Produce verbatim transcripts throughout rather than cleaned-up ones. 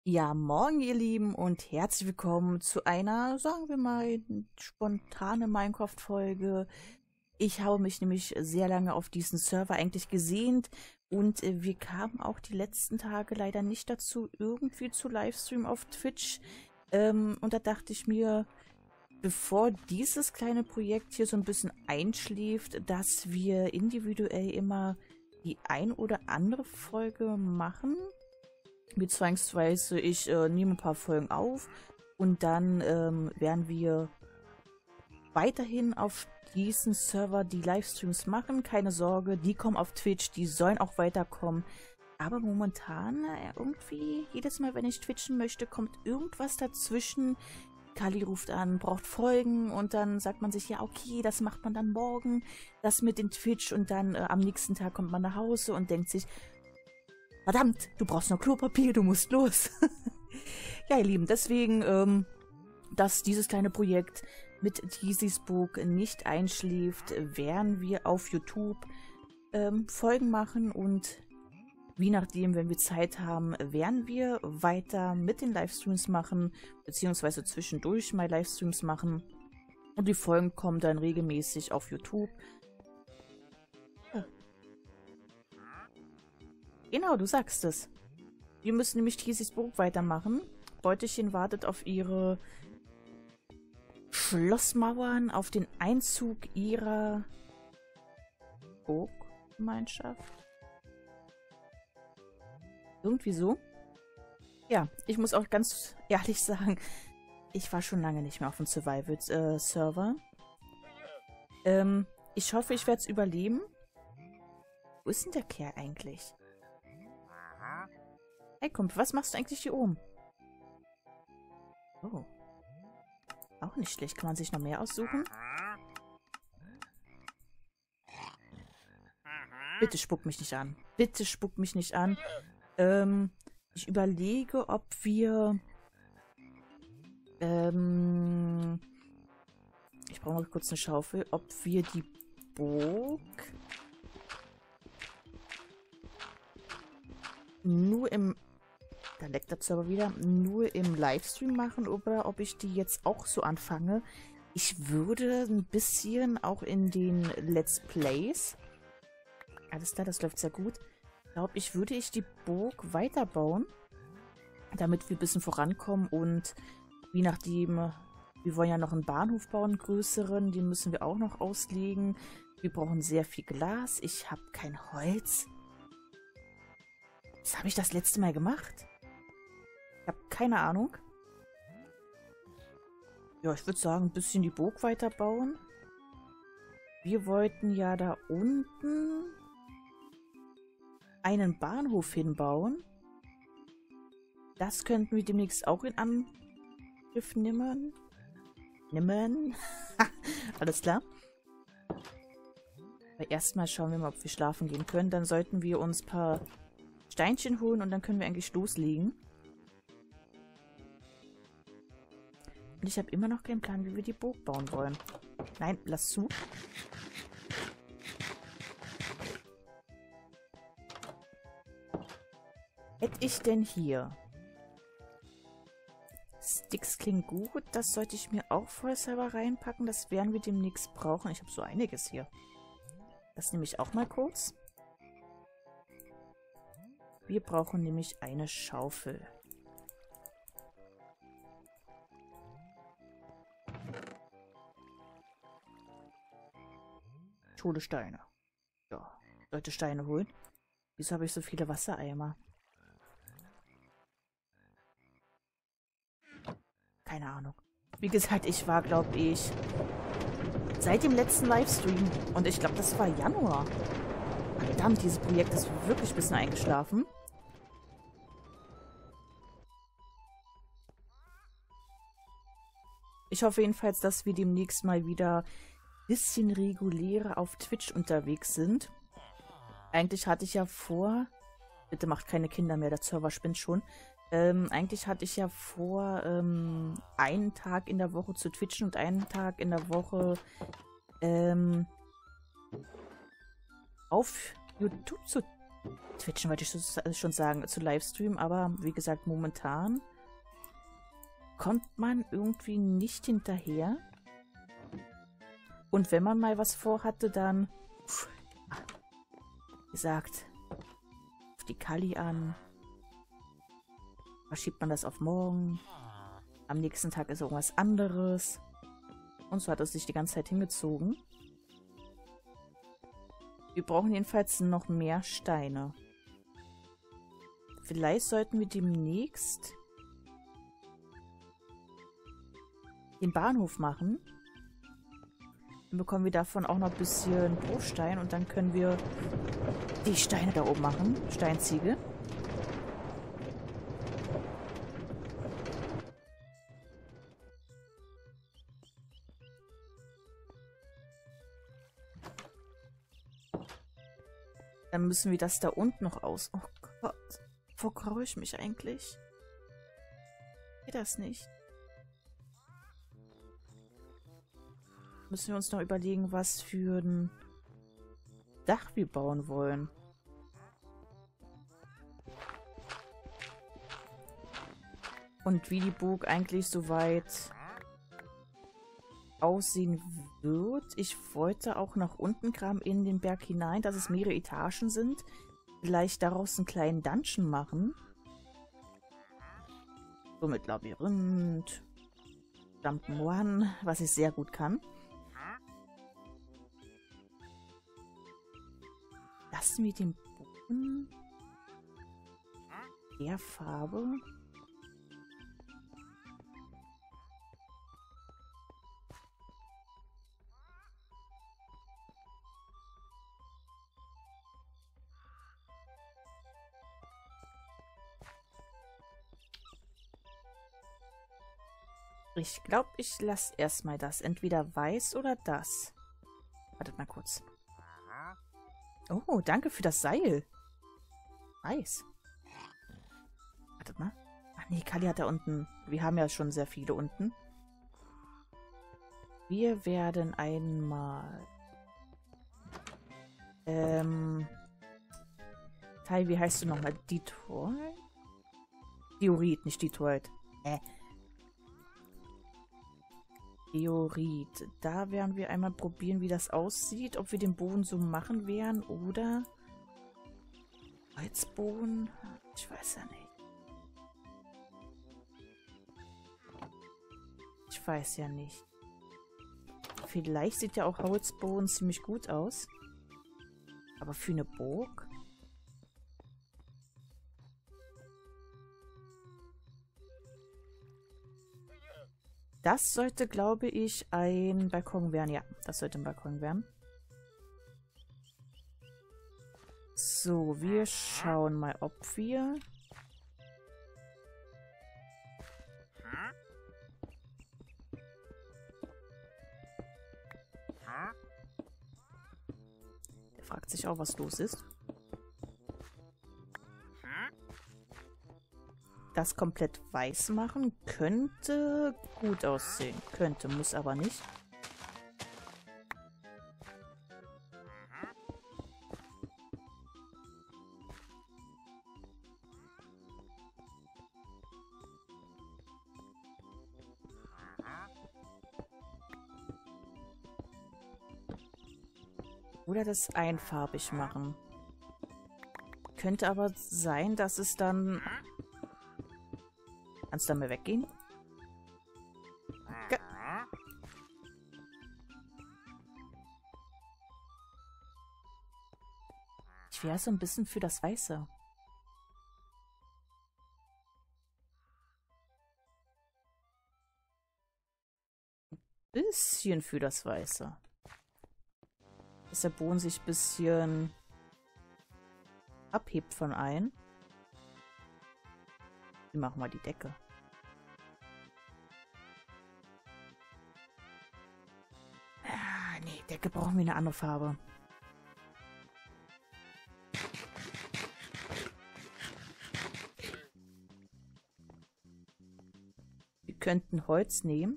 Ja, morgen, ihr Lieben, und herzlich willkommen zu einer, sagen wir mal, spontane Minecraft-Folge. Ich habe mich nämlich sehr lange auf diesen Server eigentlich gesehnt und äh, wir kamen auch die letzten Tage leider nicht dazu, irgendwie zu Livestreamen auf Twitch. Ähm, und da dachte ich mir, bevor dieses kleine Projekt hier so ein bisschen einschläft, dass wir individuell immer die ein oder andere Folge machen. Beziehungsweise ich äh, nehme ein paar Folgen auf und dann ähm, werden wir weiterhin auf diesen Server die Livestreams machen. Keine Sorge, die kommen auf Twitch, die sollen auch weiterkommen. Aber momentan äh, irgendwie, jedes Mal, wenn ich twitchen möchte, kommt irgendwas dazwischen. Kali ruft an, braucht Folgen und dann sagt man sich, ja okay, das macht man dann morgen, das mit den Twitch und dann äh, am nächsten Tag kommt man nach Hause und denkt sich, verdammt, du brauchst noch Klopapier, du musst los. Ja, ihr Lieben, deswegen, ähm, dass dieses kleine Projekt mit Teasy's Book nicht einschläft, werden wir auf YouTube ähm, Folgen machen und wie nachdem, wenn wir Zeit haben, werden wir weiter mit den Livestreams machen, beziehungsweise zwischendurch mal Livestreams machen. Und die Folgen kommen dann regelmäßig auf YouTube. Ja. Genau, du sagst es. Wir müssen nämlich Teasy's Book weitermachen. Beutelchen wartet auf ihre Schlossmauern, auf den Einzug ihrer Burggemeinschaft. Irgendwie so. Ja, ich muss auch ganz ehrlich sagen, ich war schon lange nicht mehr auf dem Survival-Server. Äh, ähm, ich hoffe, ich werde es überleben. Wo ist denn der Kerl eigentlich? Hey Kumpel, was machst du eigentlich hier oben? Oh. Auch nicht schlecht. Kann man sich noch mehr aussuchen? Bitte spuck mich nicht an. Bitte spuck mich nicht an. Ähm, ich überlege, ob wir... Ähm... Ich brauche mal kurz eine Schaufel. Ob wir die Burg... nur im... Da leckt der Server wieder. Nur im Livestream machen oder ob ich die jetzt auch so anfange. Ich würde ein bisschen auch in den Let's Plays... Alles klar, das läuft sehr gut. Ich glaube, ich würde ich die Burg weiterbauen, damit wir ein bisschen vorankommen und wie nachdem, wir wollen ja noch einen Bahnhof bauen, einen größeren, den müssen wir auch noch auslegen. Wir brauchen sehr viel Glas. Ich habe kein Holz. Was habe ich das letzte Mal gemacht? Ich habe keine Ahnung. Ja, ich würde sagen, ein bisschen die Burg weiterbauen. Wir wollten ja da unten einen Bahnhof hinbauen. Das könnten wir demnächst auch in Angriff nehmen. Nehmen. Alles klar. Aber erstmal schauen wir mal, ob wir schlafen gehen können. Dann sollten wir uns ein paar Steinchen holen und dann können wir eigentlich loslegen. Und ich habe immer noch keinen Plan, wie wir die Burg bauen wollen. Nein, lass zu. Hätte ich denn hier? Sticks klingt gut. Das sollte ich mir auch vollselber reinpacken. Das werden wir demnächst brauchen. Ich habe so einiges hier. Das nehme ich auch mal kurz. Wir brauchen nämlich eine Schaufel. Schule Steine. Ja, Leute Steine holen. Wieso habe ich so viele Wassereimer? Keine Ahnung. Wie gesagt, ich war, glaube ich, seit dem letzten Livestream. Und ich glaube, das war Januar. Verdammt, dieses Projekt ist wirklich ein bisschen eingeschlafen. Ich hoffe jedenfalls, dass wir demnächst mal wieder ein bisschen regulärer auf Twitch unterwegs sind. Eigentlich hatte ich ja vor... Bitte macht keine Kinder mehr, der Server spinnt schon. Ähm, eigentlich hatte ich ja vor, ähm, einen Tag in der Woche zu twitchen und einen Tag in der Woche ähm, auf YouTube zu Twitchen wollte ich schon schon sagen, zu Livestream, aber wie gesagt, momentan kommt man irgendwie nicht hinterher. Und wenn man mal was vorhatte, dann, wie gesagt, auf die Kali an. Verschiebt man das auf morgen. Am nächsten Tag ist irgendwas anderes. Und so hat es sich die ganze Zeit hingezogen. Wir brauchen jedenfalls noch mehr Steine. Vielleicht sollten wir demnächst den Bahnhof machen. Dann bekommen wir davon auch noch ein bisschen Bruchstein und dann können wir die Steine da oben machen. Steinziegel. Dann müssen wir das da unten noch aus... Oh Gott. Wo graue ich mich eigentlich? Geht das nicht? Müssen wir uns noch überlegen, was für ein Dach wir bauen wollen. Und wie die Burg eigentlich soweit aussehen wird. Ich wollte auch nach unten graben in den Berg hinein, dass es mehrere Etagen sind. Vielleicht daraus einen kleinen Dungeon machen. So mit Labyrinth, Jump'n'Run, was ich sehr gut kann. Lassen wir den Boden der Farbe. Ich glaube, ich lasse erstmal das. Entweder weiß oder das. Wartet mal kurz. Oh, danke für das Seil. Weiß. Wartet mal. Ach nee, Kali hat da unten. Wir haben ja schon sehr viele unten. Wir werden einmal... Ähm... Teil, wie heißt du nochmal? Detroit? Diorit, nicht Detroit. Äh. Diorit. Da werden wir einmal probieren, wie das aussieht. Ob wir den Boden so machen werden oder Holzboden. Ich weiß ja nicht. Ich weiß ja nicht. Vielleicht sieht ja auch Holzboden ziemlich gut aus. Aber für eine Burg? Das sollte, glaube ich, ein Balkon werden. Ja, das sollte ein Balkon werden. So, wir schauen mal, ob wir... Der fragt sich auch, was los ist. Das komplett weiß machen könnte gut aussehen. Könnte, muss aber nicht. Oder das einfarbig machen. Könnte aber sein, dass es dann... Kannst du da mal weggehen? Ge ich wäre so ein bisschen für das Weiße. Ein bisschen für das Weiße. Dass der Boden sich ein bisschen abhebt von ein. Wir machen mal die Decke. Ah, nee, Decke brauchen wir eine andere Farbe. Wir könnten Holz nehmen.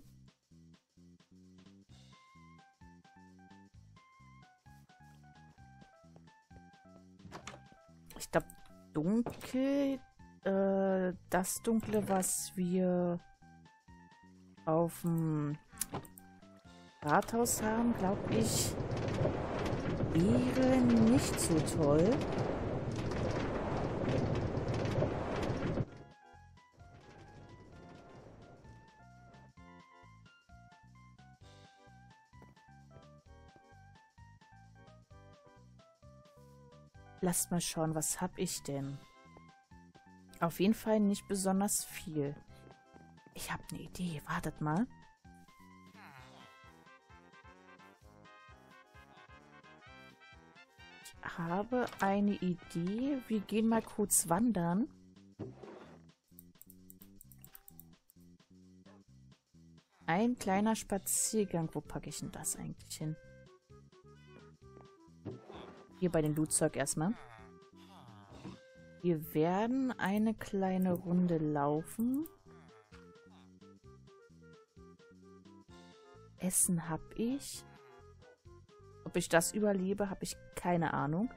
dunkel. Äh, das Dunkle, was wir auf dem Rathaus haben, glaube ich, wäre nicht so toll. Lasst mal schauen, was habe ich denn? Auf jeden Fall nicht besonders viel. Ich habe eine Idee. Wartet mal. Ich habe eine Idee. Wir gehen mal kurz wandern. Ein kleiner Spaziergang. Wo packe ich denn das eigentlich hin? Hier bei den Lootzeug erstmal. Wir werden eine kleine Runde laufen. Essen habe ich. Ob ich das überlebe, habe ich keine Ahnung.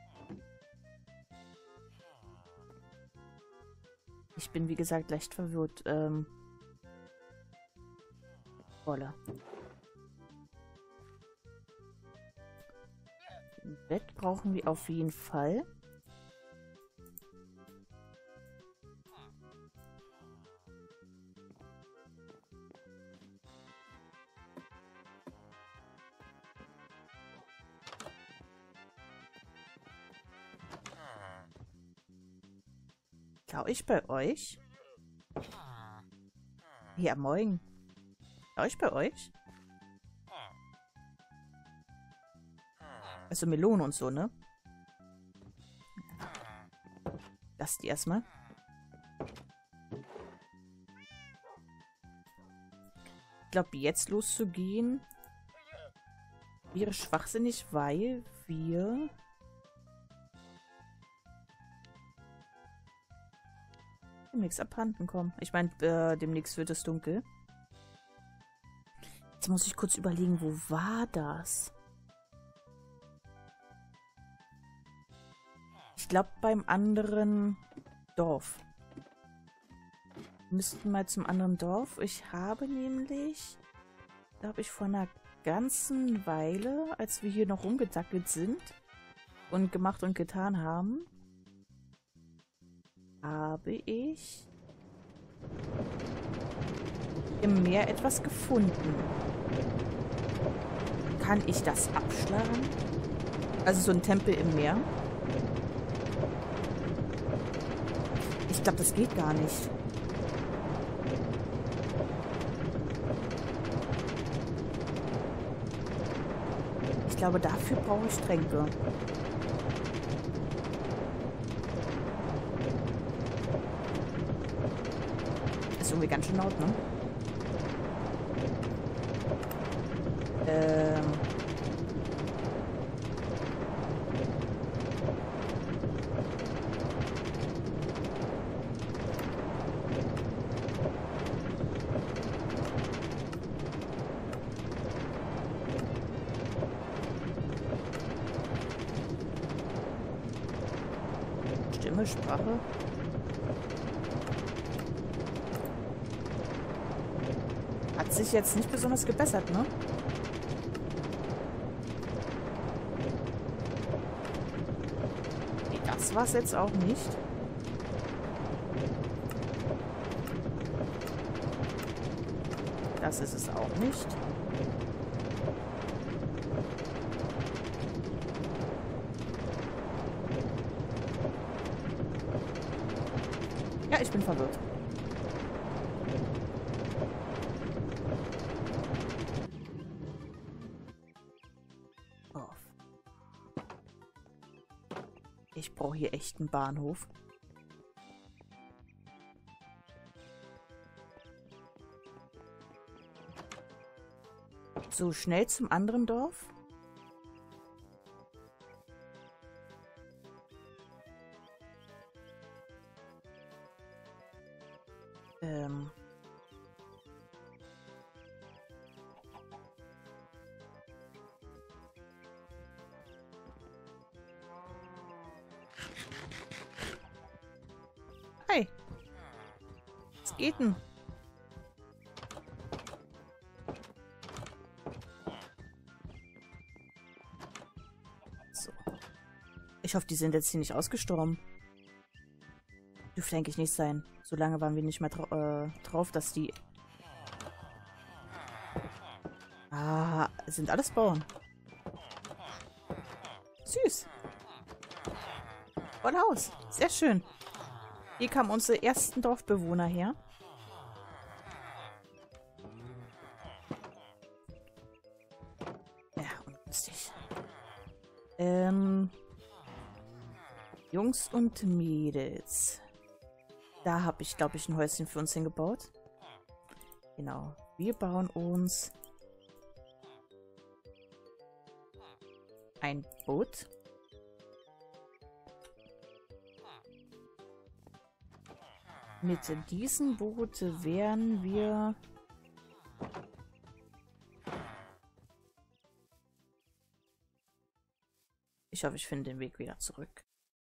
Ich bin, wie gesagt, leicht verwirrt. Ähm, Wolle. Ein Bett brauchen wir auf jeden Fall. Schau ich bei euch? Ja, moin. Schau ich bei euch? Also Melone und so, ne? Lass die erstmal. Ich glaube, jetzt loszugehen wäre schwachsinnig, weil wir demnächst abhanden kommen. Ich meine, äh, demnächst wird es dunkel. Jetzt muss ich kurz überlegen, wo war das? Ich glaube, beim anderen Dorf. Wir müssten mal zum anderen Dorf. Ich habe nämlich, glaube ich, vor einer ganzen Weile, als wir hier noch rumgedackelt sind und gemacht und getan haben, habe ich im Meer etwas gefunden. Kann ich das abschlagen? Also so ein Tempel im Meer. Ich glaube, das geht gar nicht. Ich glaube, dafür brauche ich Tränke. Ist irgendwie ganz schön laut, ne? Ähm... Stimme, Sprache. Hat sich jetzt nicht besonders gebessert, ne? Nee, das war's jetzt auch nicht. Das ist es auch nicht. Ja, ich bin verwirrt. Oh. Ich brauche hier echt einen Bahnhof. So, schnell zum anderen Dorf. Ähm. Hi. Was geht denn? So. Ich hoffe, die sind jetzt hier nicht ausgestorben. Dürfte eigentlich nicht sein. So lange waren wir nicht mehr dra äh, drauf, dass die... Ah, sind alles Bauern. Süß. Voll Haus. Sehr schön. Hier kamen unsere ersten Dorfbewohner her. Ja, ungünstig. Ähm... Jungs und Mädels. Da habe ich, glaube ich, ein Häuschen für uns hingebaut. Genau. Wir bauen uns ein Boot. Mit diesem Boot werden wir... Ich hoffe, ich finde den Weg wieder zurück.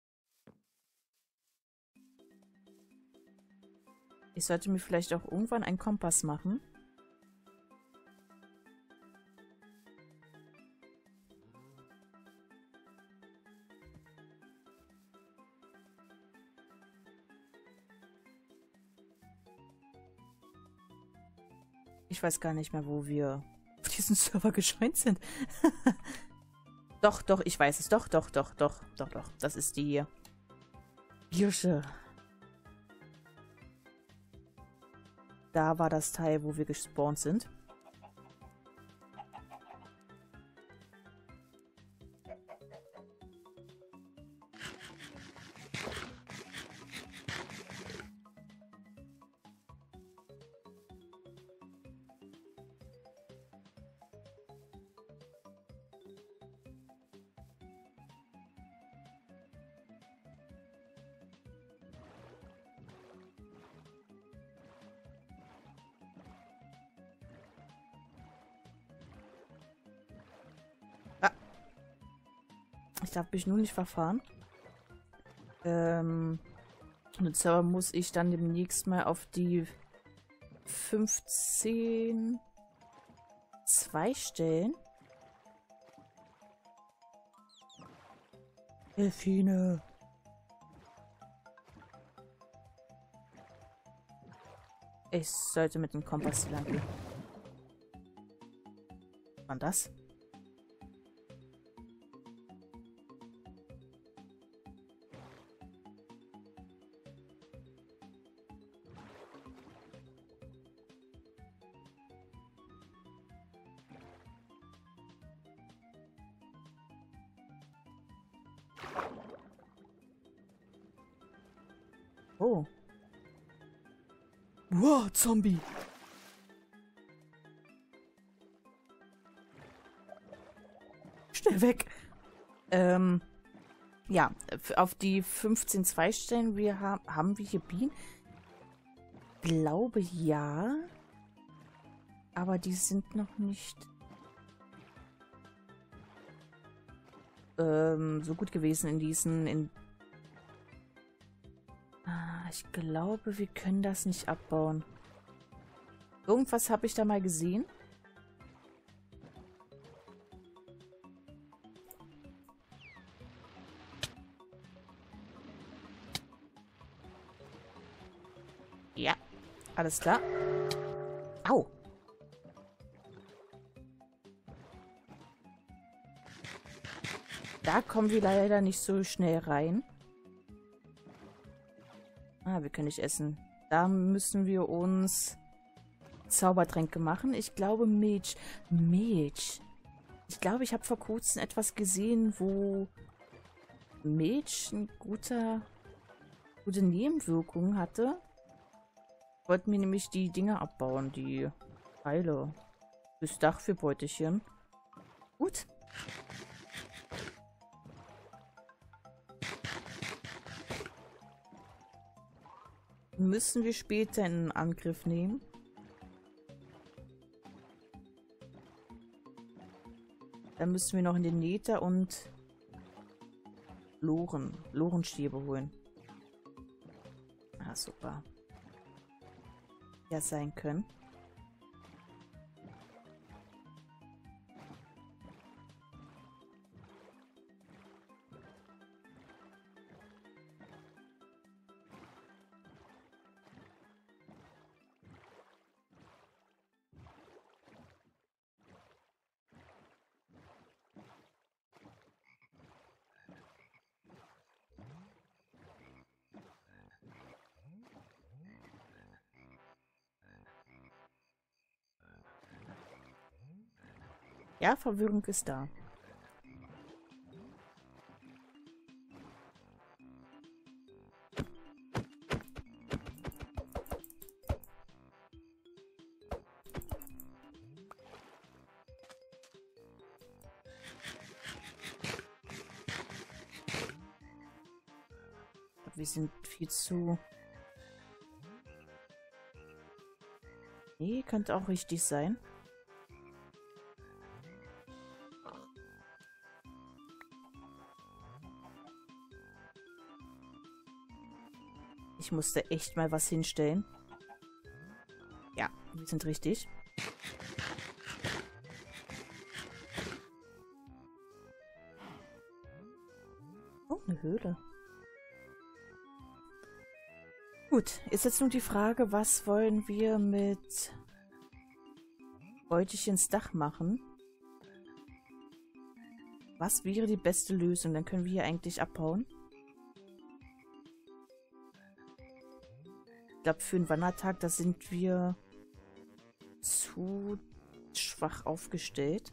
Ich sollte mir vielleicht auch irgendwann einen Kompass machen. Ich weiß gar nicht mehr, wo wir auf diesen Server gejoint sind. Doch, doch, ich weiß es. Doch, doch, doch, doch, doch, doch. Das ist die Birsche. Da war das Teil, wo wir gespawnt sind. Ich darf mich nur nicht verfahren. Ähm, und zwar muss ich dann demnächst mal auf die fünfzehn zwei stellen. Delfine. Ich sollte mit dem Kompass hier lang gehen. Was war das? Oh. Wow, Zombie. Schnell weg. Ähm, ja, auf die fünfzehn zwei stellen wir haben, haben wir hier Bienen? Glaube ja. Aber die sind noch nicht ähm, so gut gewesen in diesen, in Ich glaube, wir können das nicht abbauen. Irgendwas habe ich da mal gesehen. Ja, alles klar. Au. Da kommen wir leider nicht so schnell rein. Ah, wir können nicht essen. Da müssen wir uns Zaubertränke machen. Ich glaube Milch. Milch. Ich glaube, ich habe vor kurzem etwas gesehen, wo Milch eine gute, gute Nebenwirkung hatte. Wollten wir nämlich die Dinge abbauen, die Pfeile. Das Dach für Beutelchen. Gut. Müssen wir später in Angriff nehmen. Dann müssen wir noch in den Nether und Loren, Lorenstäbe holen. Ah, super. Ja, sein können. Ja, Verwirrung ist da. Wir sind viel zu... Nee, könnte auch richtig sein. Ich musste echt mal was hinstellen. Ja, wir sind richtig. Oh, eine Höhle. Gut, ist jetzt nun die Frage, was wollen wir mit Beutelchens Dach machen? Was wäre die beste Lösung? Dann können wir hier eigentlich abhauen. Ich glaube, für einen Wandertag, da sind wir zu schwach aufgestellt.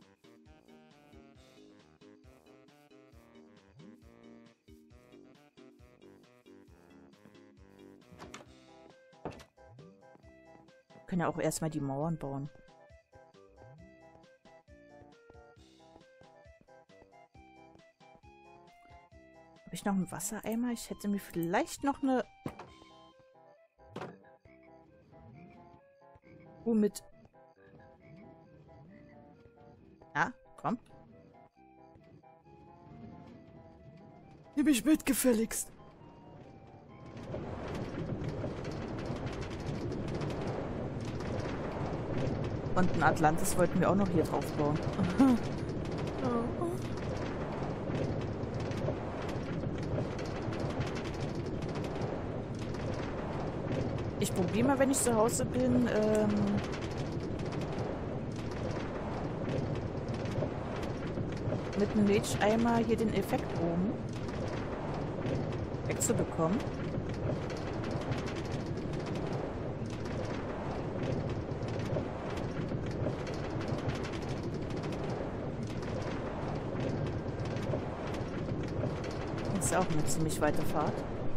Wir können ja auch erstmal die Mauern bauen. Habe ich noch einen Wassereimer? Ich hätte mir vielleicht noch eine... Oh, mit... Ja, komm. Nimm mich mit, gefälligst. Und ein Atlantis wollten wir auch noch hier drauf bauen. Ich probiere mal, wenn ich zu Hause bin, ähm, mit einem Milcheimer hier den Effekt oben wegzubekommen. Das ist auch eine ziemlich weite Fahrt.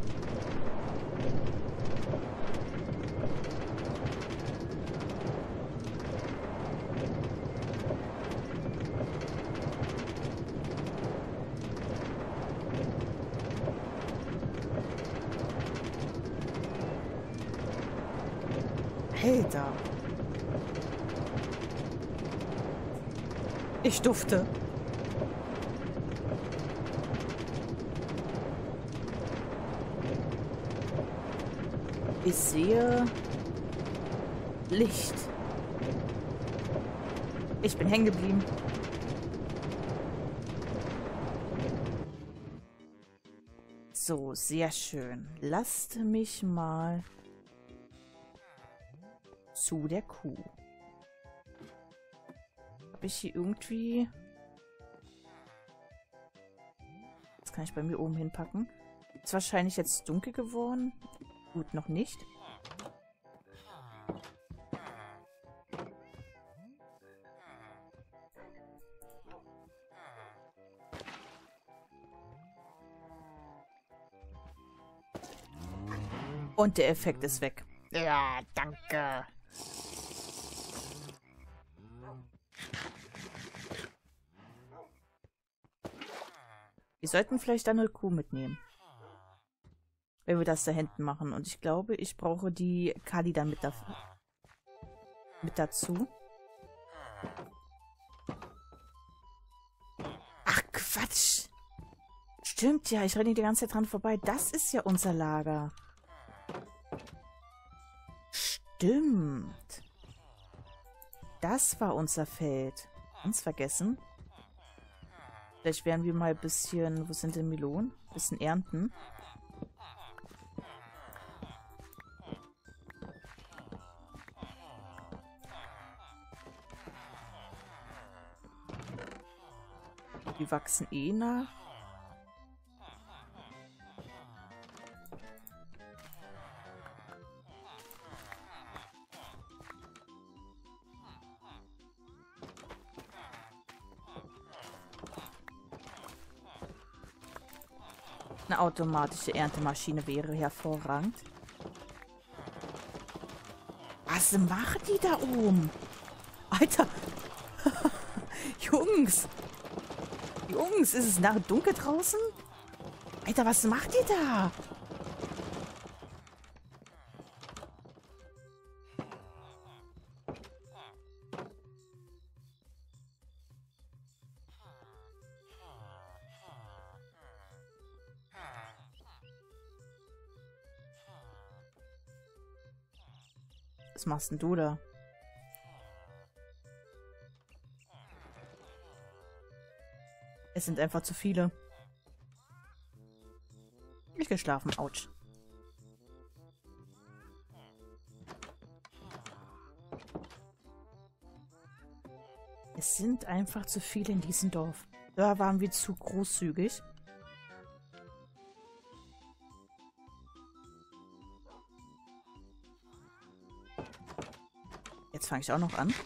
Alter. Ich dufte. Ich sehe Licht. Ich bin hängen geblieben. So, sehr schön. Lasst mich mal zu der Kuh. Habe ich hier irgendwie... Das kann ich bei mir oben hinpacken. Ist wahrscheinlich jetzt dunkel geworden. Gut, noch nicht. Und der Effekt ist weg. Ja, danke. Wir sollten vielleicht eine Kuh mitnehmen. Wenn wir das da hinten machen. Und ich glaube, ich brauche die Kali dann mit, da mit dazu. Ach, Quatsch. Stimmt ja, ich renne die ganze Zeit dran vorbei. Das ist ja unser Lager. Stimmt. Das war unser Feld. Ganz vergessen. Vielleicht werden wir mal ein bisschen... Wo sind denn Melonen? Ein bisschen ernten. Die wachsen eh nach. Eine automatische Erntemaschine wäre hervorragend. Was machen die da oben? Alter! Jungs! Jungs, ist es nach dunkel draußen? Alter, was macht ihr da? Was machst denn du da? Es sind einfach zu viele. Ich gehe schlafen. Autsch. Es sind einfach zu viele in diesem Dorf. Da waren wir zu großzügig. Jetzt fange ich auch noch an.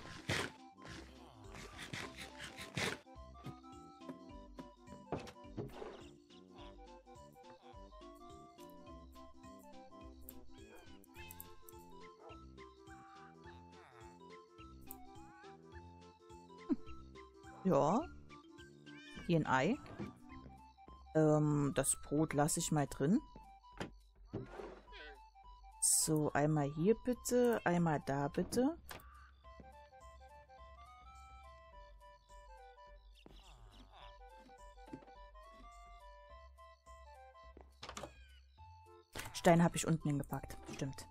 Ja. Hier ein Ei. Ähm, das Brot lasse ich mal drin. So, einmal hier bitte, einmal da bitte. Steine habe ich unten hingepackt. Stimmt.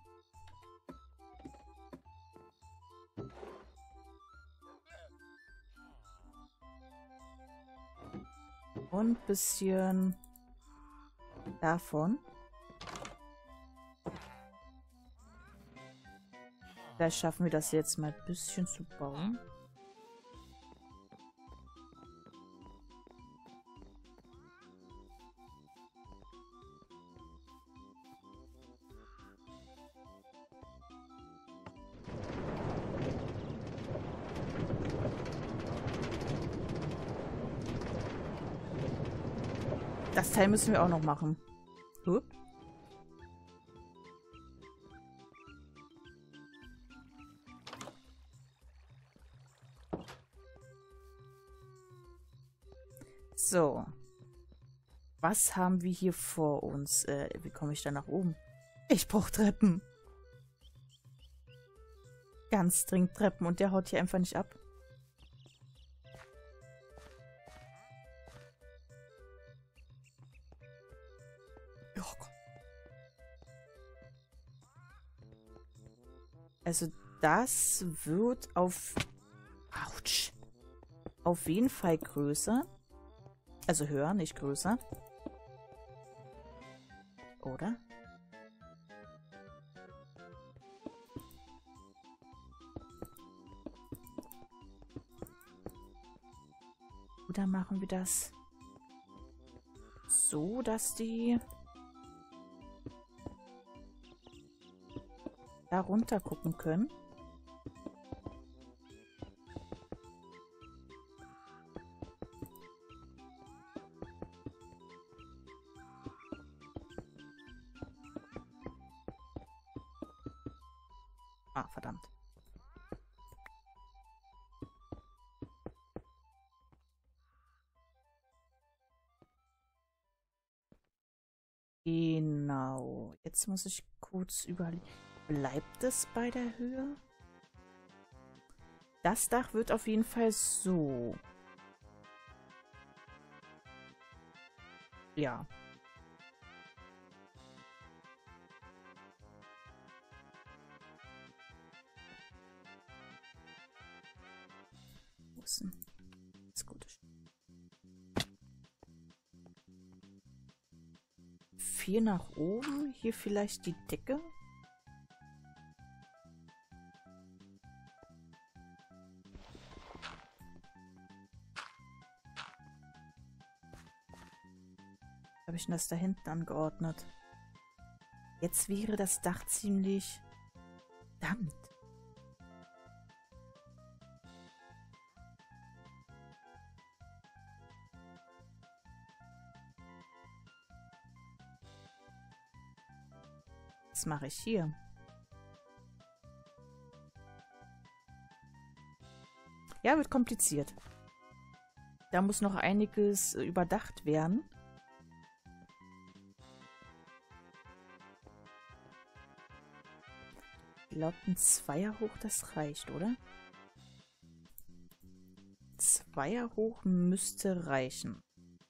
Und ein bisschen davon. Vielleicht schaffen wir das jetzt mal ein bisschen zu bauen. Das Teil müssen wir auch noch machen. Hup. So. Was haben wir hier vor uns? Äh, wie komme ich da nach oben? Ich brauche Treppen. Ganz dringend Treppen. Und der haut hier einfach nicht ab. Oh Gott. Also das wird auf... Autsch. Auf jeden Fall größer. Also höher, nicht größer. Oder? Oder machen wir das so, dass die da runter gucken können? Ah, verdammt. Genau. Jetzt muss ich kurz überlegen. Bleibt es bei der Höhe? Das Dach wird auf jeden Fall so. Ja. müssen. Das Gute. Vier nach oben. Hier vielleicht die Decke. Habe ich denn das da hinten angeordnet? Jetzt wäre das Dach ziemlich... Verdammt. Was mache ich hier? Ja, wird kompliziert. Da muss noch einiges überdacht werden. Ich glaube, ein Zweier hoch, das reicht, oder? Zweier hoch müsste reichen.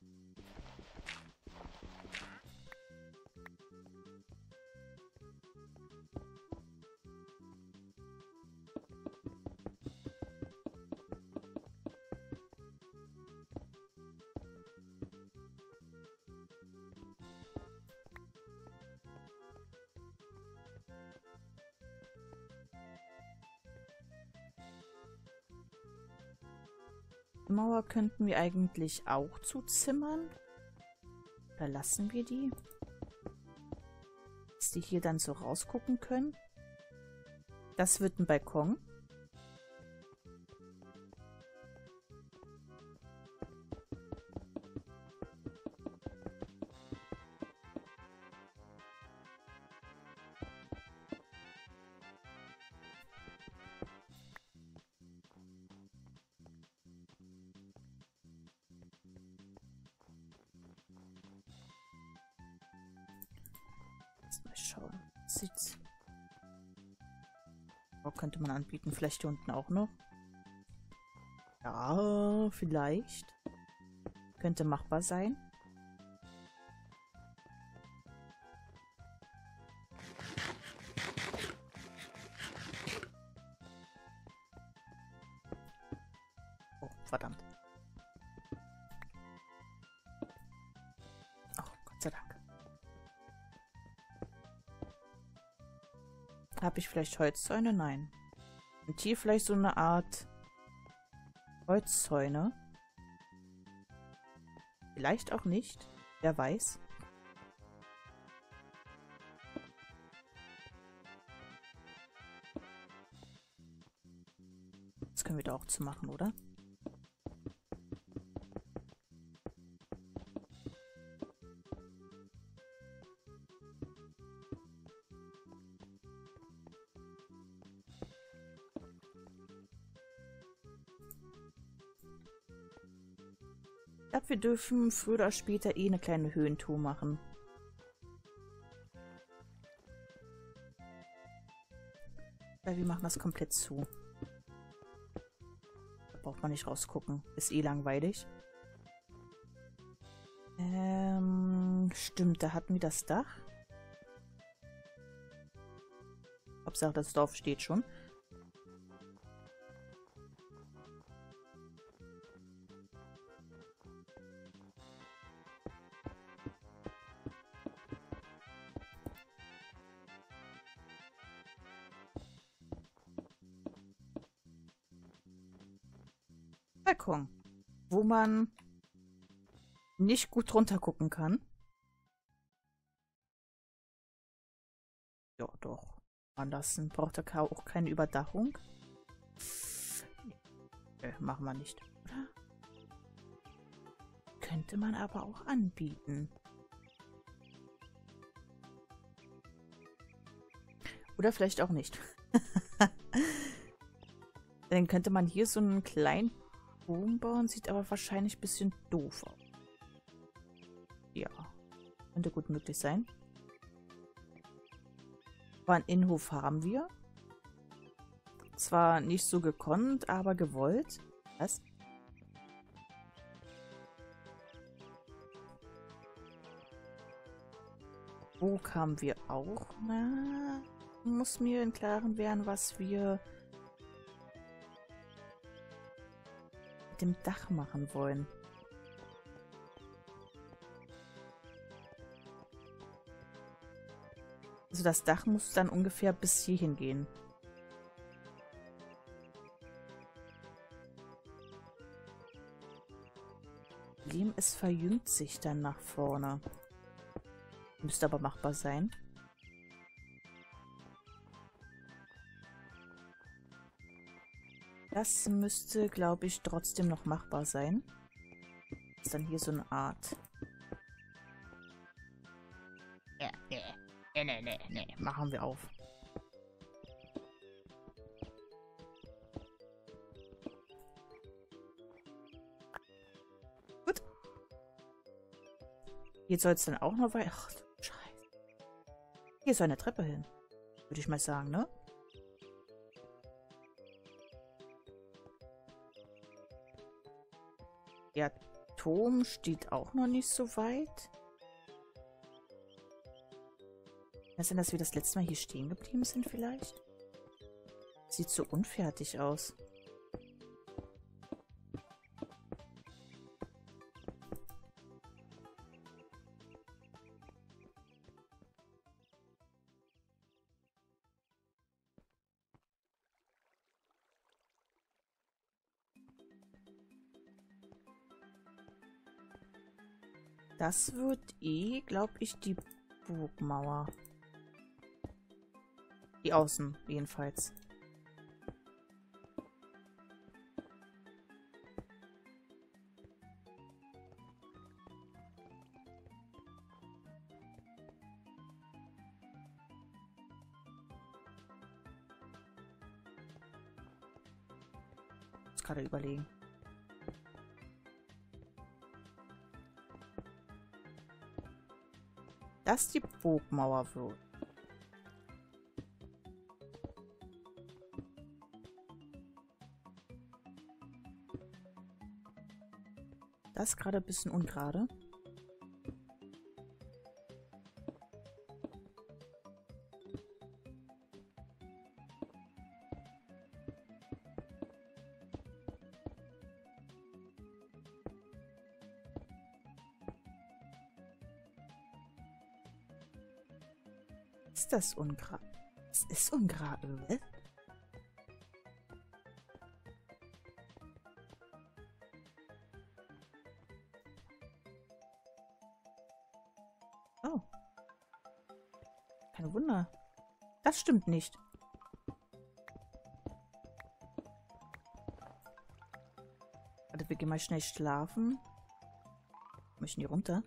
Die Mauer könnten wir eigentlich auch zuzimmern. Oder lassen wir die? Dass die hier dann so rausgucken können. Das wird ein Balkon. Mal schauen. Sieht's. Oh, könnte man anbieten. Vielleicht hier unten auch noch. Ja, vielleicht. Könnte machbar sein. Oh, verdammt. Oh, Gott sei Dank. Habe ich vielleicht Holzzäune? Nein. Und hier vielleicht so eine Art Holzzäune. Vielleicht auch nicht. Wer weiß. Das können wir da auch zu machen, oder? Ich glaube, wir dürfen früher oder später eh eine kleine Höhentour machen. Weil wir machen das komplett zu. Da braucht man nicht rausgucken. Ist eh langweilig. Ähm, stimmt, da hatten wir das Dach. Hauptsache, das Dorf steht schon. Balkon, wo man nicht gut runter gucken kann. Ja, doch. Anlassen braucht er auch keine Überdachung. Nee, machen wir nicht, oder? Könnte man aber auch anbieten. Oder vielleicht auch nicht. Dann könnte man hier so einen kleinen Bogen bauen, sieht aber wahrscheinlich ein bisschen doof aus. Ja, könnte gut möglich sein. Aber einen Innenhof haben wir. Zwar nicht so gekonnt, aber gewollt. Was? Wo kamen wir auch? Na, muss mir im Klaren werden, was wir mit dem Dach machen wollen. Also das Dach muss dann ungefähr bis hierhin gehen. Lehm, es verjüngt sich dann nach vorne. Müsste aber machbar sein. Das müsste, glaube ich, trotzdem noch machbar sein. Ist dann hier so eine Art... Ja, nee, nee, nee, nee, nee. Machen wir auf. Gut. Hier soll es dann auch noch weiter... Ach, du Scheiße. Hier soll eine Treppe hin. Würde ich mal sagen, ne? Der Turm steht auch noch nicht so weit. Kann es sein, dass wir das letzte Mal hier stehen geblieben sind vielleicht? Sieht so unfertig aus. Das wird eh, glaube ich, die Burgmauer. Die Außen, jedenfalls. Ich muss gerade überlegen. Dass die Burgmauer wird. Das ist gerade ein bisschen ungerade. Ist das ungerade? Es ist ungerade. Oh. Kein Wunder. Das stimmt nicht. Warte, wir gehen mal schnell schlafen. Möchten die runter?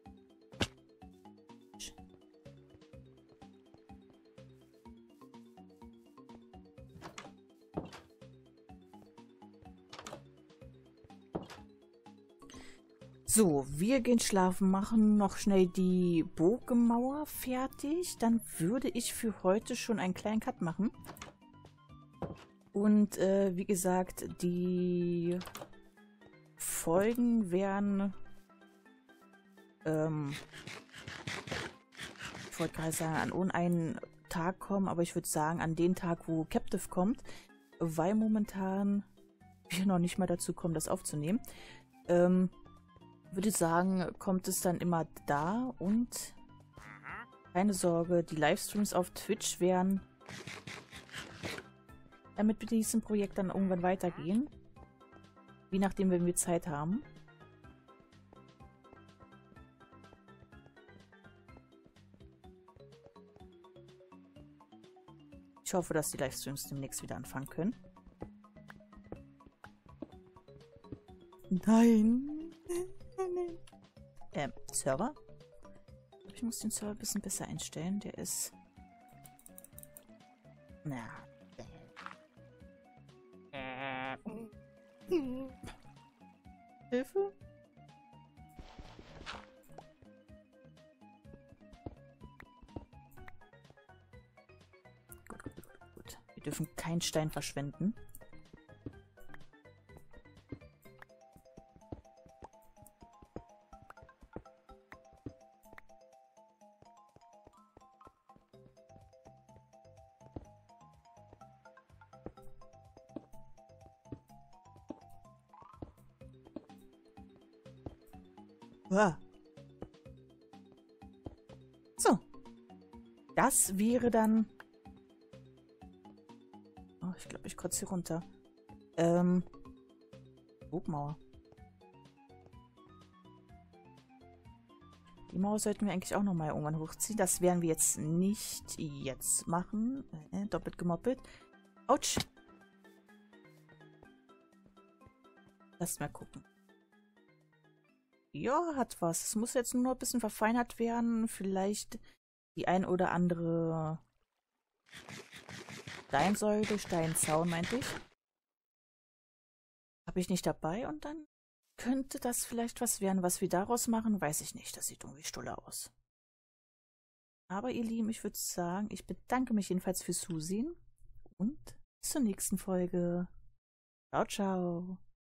So, wir gehen schlafen, machen noch schnell die Burgmauer fertig. Dann würde ich für heute schon einen kleinen Cut machen. Und äh, wie gesagt, die Folgen werden... Ähm, ich wollte gerade sagen, an einen Tag kommen, aber ich würde sagen, an den Tag, wo Captive kommt, weil momentan wir noch nicht mal dazu kommen, das aufzunehmen. Ähm... Würde sagen, kommt es dann immer da und keine Sorge, die Livestreams auf Twitch werden damit mit diesem Projekt dann irgendwann weitergehen. Je nachdem, wenn wir Zeit haben. Ich hoffe, dass die Livestreams demnächst wieder anfangen können. Nein! Ähm, Server? Ich muss den Server ein bisschen besser einstellen. Der ist... Na. Äh. Hilfe? Gut, gut, gut, gut. Wir dürfen keinen Stein verschwenden. Uah. So. Das wäre dann... Oh, ich glaube, ich kotze hier runter. Ähm... Burgmauer. Die Mauer sollten wir eigentlich auch nochmal irgendwann hochziehen. Das werden wir jetzt nicht jetzt machen. Äh, doppelt gemoppelt. Autsch. Lass mal gucken. Ja, hat was. Es muss jetzt nur noch ein bisschen verfeinert werden. Vielleicht die ein oder andere Steinsäule, Steinzaun, meinte ich. Habe ich nicht dabei und dann könnte das vielleicht was werden. Was wir daraus machen, weiß ich nicht. Das sieht irgendwie stulle aus. Aber ihr Lieben, ich würde sagen, ich bedanke mich jedenfalls fürs Zusehen und bis zur nächsten Folge. Ciao, ciao.